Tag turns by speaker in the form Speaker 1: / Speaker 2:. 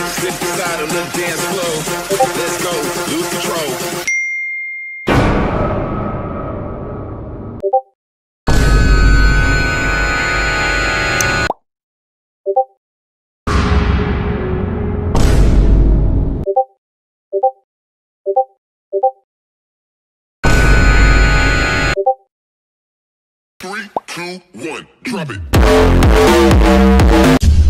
Speaker 1: Step aside on the dance floor. Let's go, lose control. 3, 2, 1, drop it.